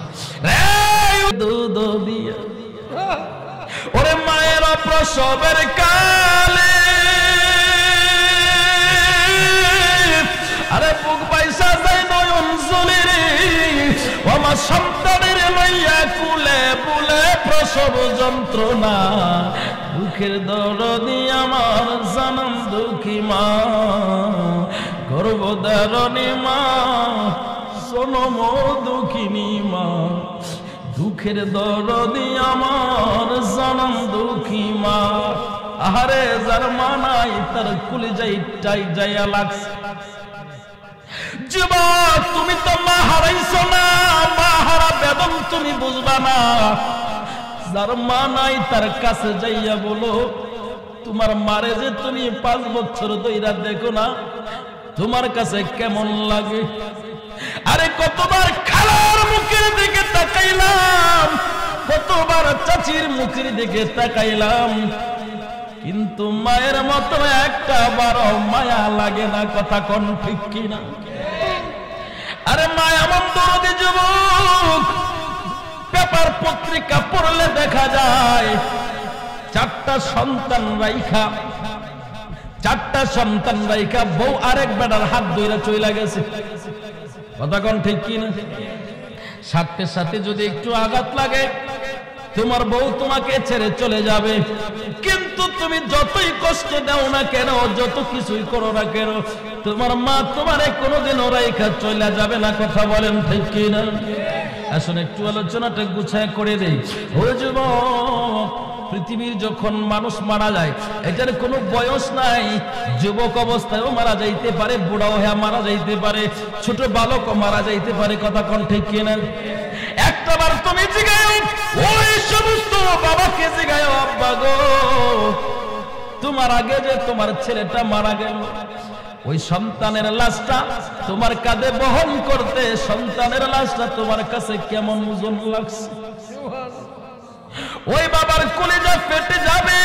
Speaker 1: দুধ দিয়া ওরে মায়ের প্রসবের কালে, আরে বুক বাইসা যায় নয়ন জলে রে, আমার সন্তানের লইয়া কুলে বুলে প্রসব যন্ত্রণা, দুঃখের দরদি আমার জনম দুঃখী মা, গর্ভধারণী মা, জনম দুঃখিনী মা, দুঃখের দরদি আমার জনম দুঃখী মা। আহারে যার মা নাই তার কুলে যাই টাই যাইয়া লাগছে। যুবক তুমি তো মা হারাইছো না, মা হারা বেদন তুমি বুঝবা না। যার মা নাই তার কাছে যাইয়া বলো, তোমার মারে যে তুমি পাঁচ বছর ধইরা দেখো না, তোমার কাছে কেমন লাগে? আরে কতবার খালার মুখের দিকে তাকাইলাম, কতবার চাচির মুখের দিকে তাকাইলাম, কিন্তু মায়ের মতো একটা বারো মায়া লাগে না। কথা কোন ঠিক কিনা? আরে মায়া মন দরদি যুবক, পেপার পত্রিকা পড়লে দেখা যায় চারটা সন্তান রাইখা চারটা সন্তান রাইখা বউ আরেক বেটার হাত ধইরা চইলা গেছে। কথা কোন ঠিক কিনা? সাথে সাথে যদি একটু আঘাত লাগে তোমার বউ তোমাকে ছেড়ে চলে যাবে, কিন্তু তুমি যতই কষ্ট দাও না কেন, যত কিছুই করো না কেন, তোমার মা তোমারে কোনোদিনও রাইখা চলে যাবে না। কথা বলেন ঠিক কি না? আসলে একটু আলোচনাটা গুছায় করে দেই। ও যুবক, পৃথিবীর যখন মানুষ মারা যায় এটার কোনো বয়স নাই। যুবক অবস্থায়ও মারা যাইতে পারে, বুড়াও হয়ে মারা যাইতে পারে, ছোট বালকও মারা যাইতে পারে। কথা কোন ঠিক কিনা? একটাবার তুমি জিগাও, ওই সমস্ত বাবাকে জিগাও, আব্বা গো তোমার আগে যে তোমার ছেলেটা মারা গেল, ওই সন্তানের লাশটা তোমার কাঁধে বহন করতে সন্তানের লাশটা তোমার কাছে কেমন ওজন লাগছে? ওই বাবার কলিজা ফেটে যাবে,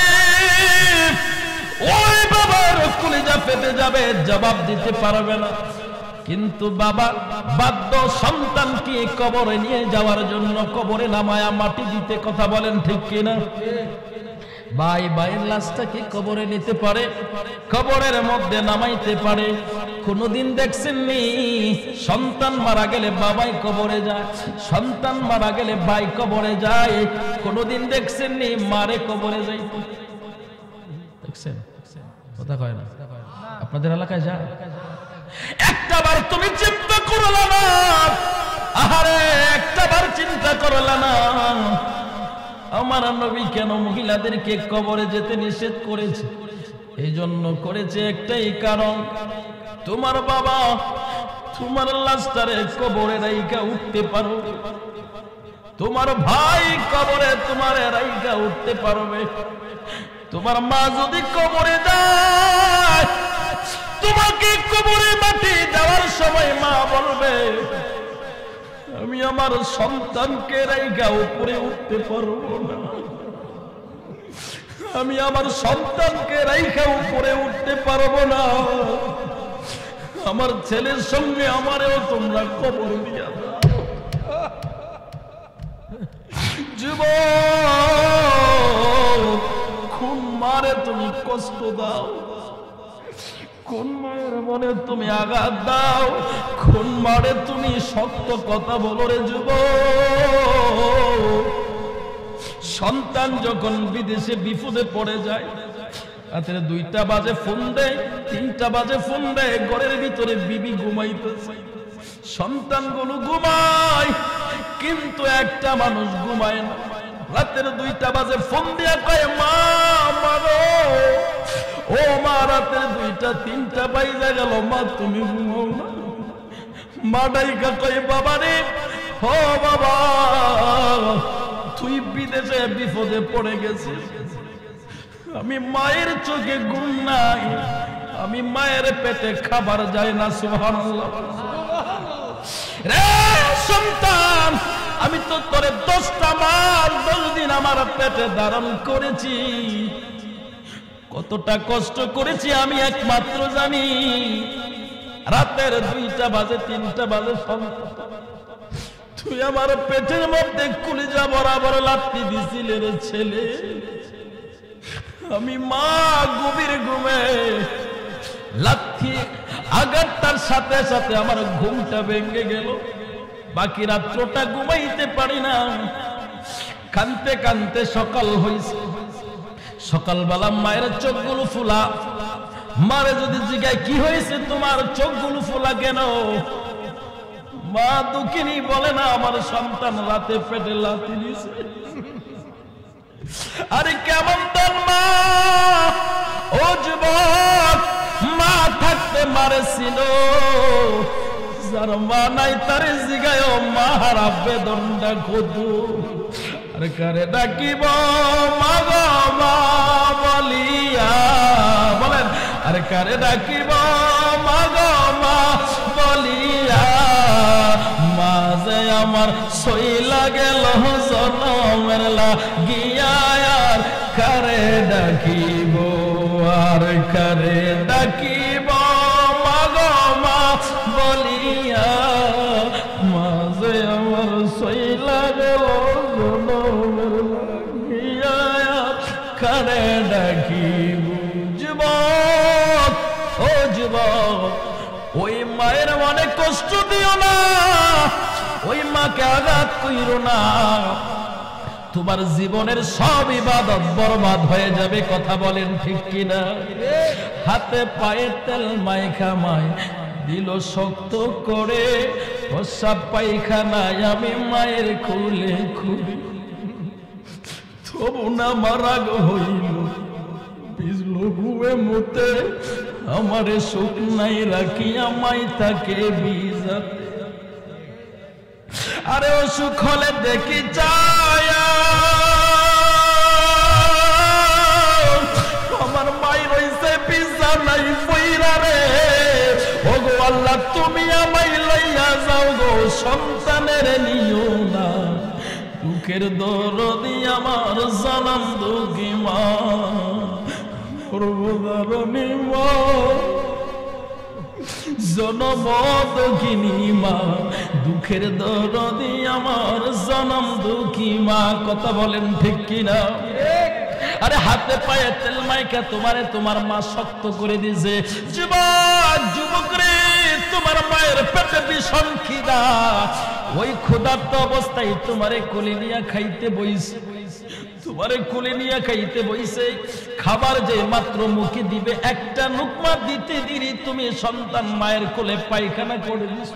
Speaker 1: ওই বাবার কলিজা ফেটে যাবে, জবাব দিতে পারবে না। কিন্তু বাবা বাধ্য সন্তানকে কবরে নিয়ে যাওয়ার জন্য কবরে নামায়া মাটি দিতে। কথা বলেন ঠিক কিনা? ভাই ভাইয়ের লাশটাকে কবরে নিতে পারে, কবরের মধ্যে নামাইতে পারে। কোনদিন দেখছেননি সন্তান মারা গেলে বাবাই কবরে যায়, সন্তান মারা গেলে ভাই কবরে যায়? কোনদিন দেখছেননি মারে কবরে যাইতে? দেখছেন? কথা কয় না? আপনাদের এলাকায় যায়? একটাবার তুমি চিন্তা করলা না? আহারে একটাবার চিন্তা করলা না আমার নবী কেন মহিলাদেরকে কবরে যেতে নিষেধ করেছে? এই জন্য করেছে একটাই কারণ, তোমার বাবা তোমার লাশটারে কবরে রাইখা উঠতে পারো, তোমার ভাই কবরে তোমার রাইখা উঠতে পারবে। তোমার মা যদি কবরে যায়, তোমাকে কবরে মাটি দেওয়ার সময় মা বলবে আমি আমার সন্তানকে রাইখা উপরে উঠতে পারবো না, আমি আমার সন্তানকে রাইখা উপরে উঠতে পারবো না, আমার ছেলের সঙ্গে আমারেও তোমরা কবর দিয়া দাও। যুবক, কোন মারে তুমি কষ্ট দাও, কোন মায়ের মনে তুমি আঘাত দাও, কোন মারে তুমি শক্ত কথা বলো রে যুবক। সন্তান যখন বিদেশে বিপদে পড়ে যায়, রাতের দুইটা বাজে ফোন দেয়, তিনটা বাজে ফোন দেয়, ঘরের ভিতরে বিবি ঘুমাইতেছে, সন্তানগুলো ঘুমায়, কিন্তু একটা মানুষ ঘুমায় না। রাতের দুইটা বাজে ফোন দিয়া কয় মা মারো, ও মা রাতের দুইটা তিনটা বাইজা গেল, মা তুমি ঘুমাও না? মা ডাইকা কয় বাবা রে, ও বাবা তুই বিদেশে বিপদে পড়ে গেছিস, আমি মায়ের চোখে ঘুম নাই, আমি মায়ের পেটে খাবার যায় না। সুবহানাল্লাহ। রে সন্তান, আমি তো তোরে দশটা মাস দশ দিন আমার পেটে ধারণ করেছি, কতটা কষ্ট করেছি আমি একমাত্র জানি। রাতের দুইটা বাজে তিনটা বাজে সন্তান, তুই আমার পেটের মধ্যে কলিজা বরাবর লাথি দিছিলে রে ছেলে। আমি মা গভীর ঘুমে লাথি আঘাতটার সাথে সাথে আমার ঘুমটা ভেঙে গেল, বাকি রাত্রটা ঘুমাইতে পারি না। কানতে কানতে সকাল হইছে, সকালবেলা মায়ের চোখগুলো ফুলা। মারে যদি জিজ্ঞায় কি হয়েছে তোমার চোখগুলো ফুলা কেন, মা দুঃখিনী বলে না আমার সন্তান রাতে পেটে লাথি দিয়েছে। আরে কেমন তোর মা? ও যুবক, মা থাকতে মারেছিল, যার মা নাই তারে জিগায় মা হারা বেদনটা কদু। আরে কারে ডাকিব মা গো মা বলিয়া, বলেন আরে কারে ডাকিব মা গো মা বলিয়া, মা যে আমার সইলা গেল জনমের লাগিয়া, আর কারে ডাকিব আর কারে ডাকিব মা গো মা বলিয়া, মা যে আমার সইলা গেল জনমের লাগিয়া, আর কারে ডাকিব। যুবক, ও যুবক, ওই মায়ের মনে কষ্ট দিও না, ওই মাকে আঘাত কইরো না। তোমার জীবনের সব ইবাদত বরবাদ হয়ে যাবে। কথা বলেন ঠিক কিনা? হাতে পায়ে তেল মাইখা মায় দিল শক্ত করে, প্রস্রাব পায়খানায় আমি মায়ের কোলে খুলি, তবু না মারাগ হইল বিজলো গুয়ে মুতে, আমারে সুখ নাই রাখিয়া মাই তাকে বিজাত। আরে অসুখ হলে দেখি যায় আমার মাই রইছে বিছানায় পইরা রে। ও গো আল্লাহ তুমি আমায় লইয়া যাও গো, সন্তানের নিও না, দুঃখের দরদি আমার জানাম দুঃখী মা, সর্বদারণী মা, জনম দুঃখিনী মা, দুঃখের দরদি আমার জনম দুঃখী মা। কথা বলেন ঠিক কিনা? আরে হাতে পায়ে তেল মাইকা তোমারে তোমার মা শক্ত করে দিয়েছে। যুবক যুবক রে, তোমার মায়ের পেটে ভীষণ খিদা, ওই ক্ষুধার্ত অবস্থায় তোমারে কোলে নিয়ে খাইতে বইছে, তোমারে কোলে নিয়ে খাইতে বইছে। খাবার যে মাত্র মুখে দিবে, একটা নুকমা দিতে দিরি তুমি সন্তান মায়ের কোলে পায়খানা করে দিস।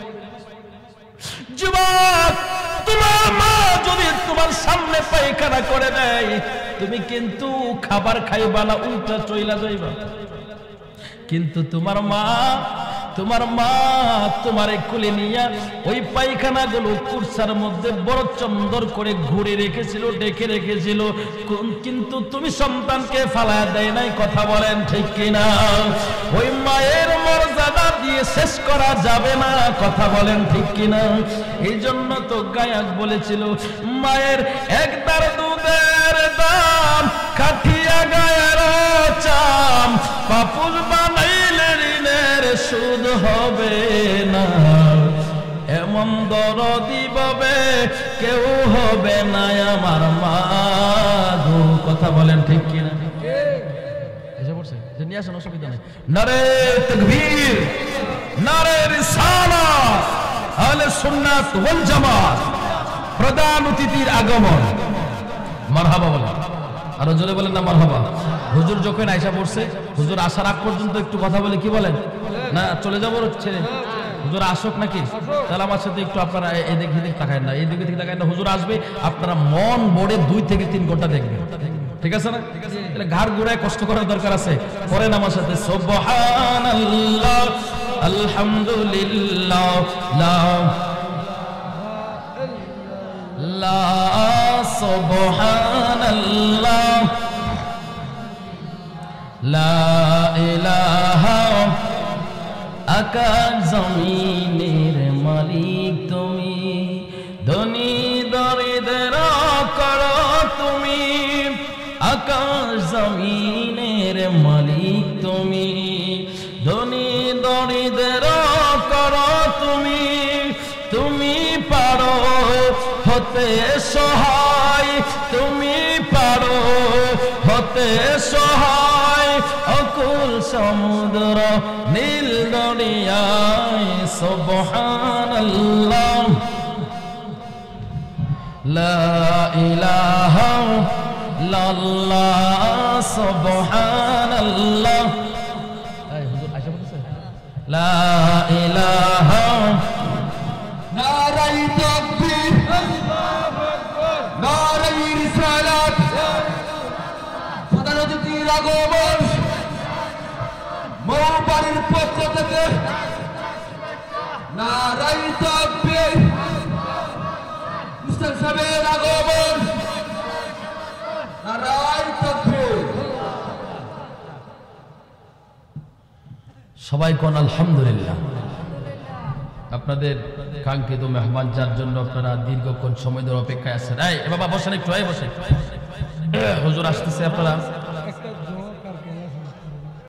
Speaker 1: যুবক, তোমার মা যদি তোমার সামনে পায়খানা করে দেয়, তুমি কিন্তু খাবার খাইবা না, উল্টা চইলা যাইবা। কিন্তু তোমার মা তোমার মা তোমারে কোলে নিয়া ওই পায়খানা গুলো কুরসার মধ্যে বড় চন্দর করে ঘুরে রেখেছিল, ডেকে রেখেছিল, কিন্তু তুমি সন্তানকে ফালায়া দেয় নাই। কথা বলেন ঠিক কিনা? ওই মায়ের মর্যাদা দিয়ে শেষ করা যাবে না। কথা বলেন ঠিক কিনা? এই জন্য তো গায়ক বলেছিল, মায়ের একদার দুধের দাম কাঠিয়া গায়ের চাম, পাপুল বানাইলে ঋণের সুদ হবে না, এমন দরদি ভাবে কেউ হবে না আমার মা গো। কথা বলেন ঠিক কিনা? এসে পড়ছে যে নিয়ে আসেন, অসুবিধা নেই। নারে তাকবীর, নারে রিসালাত, আহলে সুন্নাত ওয়াল জামাত। প্রধান অতিথির আগমন, মারহাবা বলেন, আরো জোরে বলেন না মারহাবা। হুজুর যখন আয়সা পড়ছে, হুজুর আসার আগ পর্যন্ত একটু কথা বলে কি বলেন না চলে যাবো ছেড়ে, হুজুর আসুক নাকি? তাহলে আমার সাথে একটু আপনারা এদিক এদিক তাকায় না, এই দিকে থেকে তাকায় না। হুজুর আসবে, আপনারা মন ভরে দুই থেকে তিন ঘন্টা দেখবেন, ঠিক আছে না? তাহলে ঘাড় ঘুরায় কষ্ট করার দরকার আছে। পড়েন আমার সাথে, সুবহানাল্লাহ আলহামদুলিল্লাহ লা লা সুবহানাল্লাহ লা ইলাহা। আকাশ জমিনের মালিক তুমি, ধনী দরিদ্র করো তুমি, আকাশ জমিনের মালিক তুমি, ধনী দরিদ্র করো তুমি, তুমি পারো হতে সহায়, তুমি পারো হতে সহায়, অকুল সমুদ্র নীল দরিয়ায়। সুবহানাল্লাহ লা ইলাহা ইল্লাল্লাহ সুবহানাল্লাহ। এই হুজুর আয়েশা বলতেছে লা ইলাহা।
Speaker 2: নারায়ে তাকবীর, নারায়ে রিসালাত, প্রধান অতিথির আগমন, মৌবাড়ির পক্ষ থেকে নারায়ে তাকবীর, মুস্তাফা সাহেবের আগমন, নারায়ে তাকবীর।
Speaker 1: সবাই কোন আলহামদুলিল্লাহ। আপনাদের কাঙ্ক্ষিত মেহমান যার জন্য আপনারা দীর্ঘক্ষণ সময় ধরে অপেক্ষায় আছেন, এই বাবা বসেন একটু, এই বসেন, হুজুর আসতেছে, আপনারা